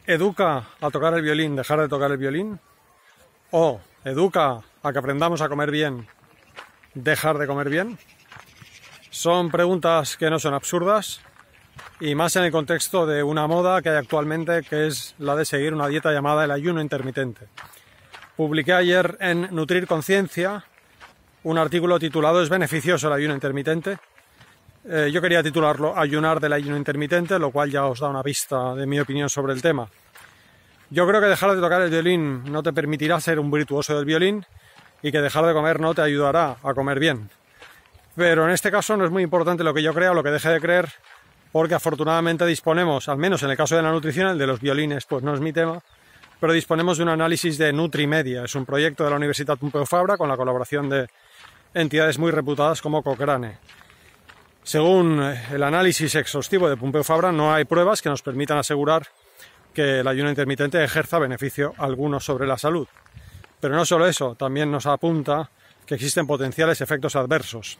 ¿Educa a tocar el violín, dejar de tocar el violín? ¿O educa a que aprendamos a comer bien, dejar de comer bien? Son preguntas que no son absurdas, y más en el contexto de una moda que hay actualmente, que es la de seguir una dieta llamada el ayuno intermitente. Publiqué ayer en Nutrir Conciencia un artículo titulado ¿Es beneficioso el ayuno intermitente? Yo quería titularlo Ayunar del ayuno intermitente, lo cual ya os da una pista de mi opinión sobre el tema. Yo creo que dejar de tocar el violín no te permitirá ser un virtuoso del violín, y que dejar de comer no te ayudará a comer bien. Pero en este caso no es muy importante lo que yo crea o lo que deje de creer, porque afortunadamente disponemos, al menos en el caso de la nutrición, el de los violines pues no es mi tema, pero disponemos de un análisis de Nutrimedia. Es un proyecto de la Universitat Pompeu Fabra con la colaboración de entidades muy reputadas como Cochrane. Según el análisis exhaustivo de Pompeu Fabra, no hay pruebas que nos permitan asegurar que el ayuno intermitente ejerza beneficio alguno sobre la salud. Pero no solo eso, también nos apunta que existen potenciales efectos adversos.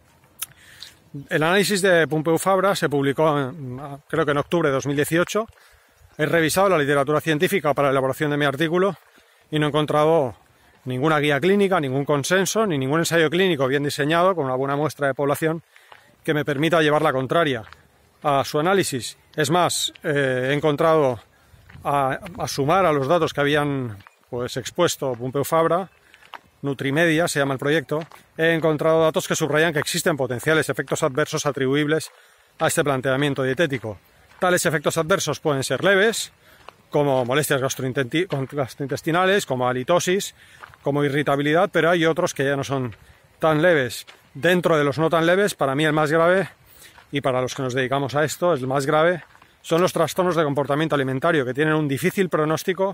El análisis de Pompeu Fabra se publicó, creo que en octubre de 2018. He revisado la literatura científica para la elaboración de mi artículo y no he encontrado ninguna guía clínica, ningún consenso, ni ningún ensayo clínico bien diseñado con una buena muestra de población que me permita llevar la contraria a su análisis. Es más, he encontrado, a sumar a los datos que habían expuesto Pompeu Fabra, Nutrimedia se llama el proyecto, he encontrado datos que subrayan que existen potenciales efectos adversos atribuibles a este planteamiento dietético. Tales efectos adversos pueden ser leves, como molestias gastrointestinales, como halitosis, como irritabilidad, pero hay otros que ya no son tan leves. Dentro de los no tan leves, para mí el más grave, y para los que nos dedicamos a esto, el más grave, son los trastornos de comportamiento alimentario, que tienen un difícil pronóstico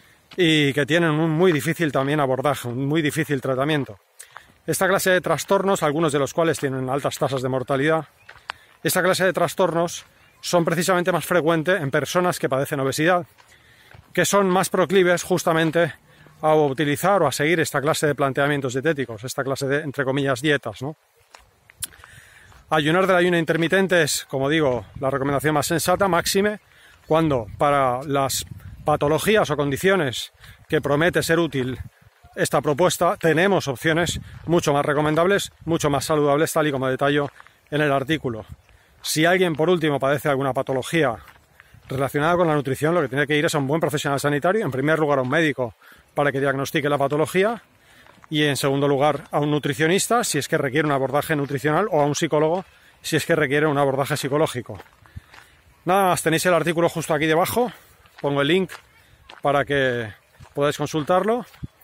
y que tienen un muy difícil también abordaje, un muy difícil tratamiento. Esta clase de trastornos, algunos de los cuales tienen altas tasas de mortalidad, esta clase de trastornos son precisamente más frecuentes en personas que padecen obesidad, que son más proclives justamente a utilizar o a seguir esta clase de planteamientos dietéticos, esta clase de, entre comillas, dietas, ¿no? Ayunar del ayuno intermitente es, como digo, la recomendación más sensata, máxime, cuando para las patologías o condiciones que promete ser útil esta propuesta tenemos opciones mucho más recomendables, mucho más saludables, tal y como detallo en el artículo. Si alguien, por último, padece alguna patología relacionada con la nutrición, lo que tiene que ir es a un buen profesional sanitario, en primer lugar a un médico para que diagnostique la patología, y en segundo lugar a un nutricionista si es que requiere un abordaje nutricional, o a un psicólogo si es que requiere un abordaje psicológico. Nada más, tenéis el artículo justo aquí debajo, pongo el link para que podáis consultarlo,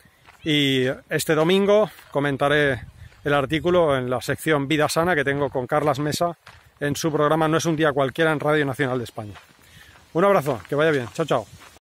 y este domingo comentaré el artículo en la sección Vida Sana que tengo con Carlas Mesa en su programa No es un día cualquiera en Radio Nacional de España. Un abrazo, que vaya bien, chao chao.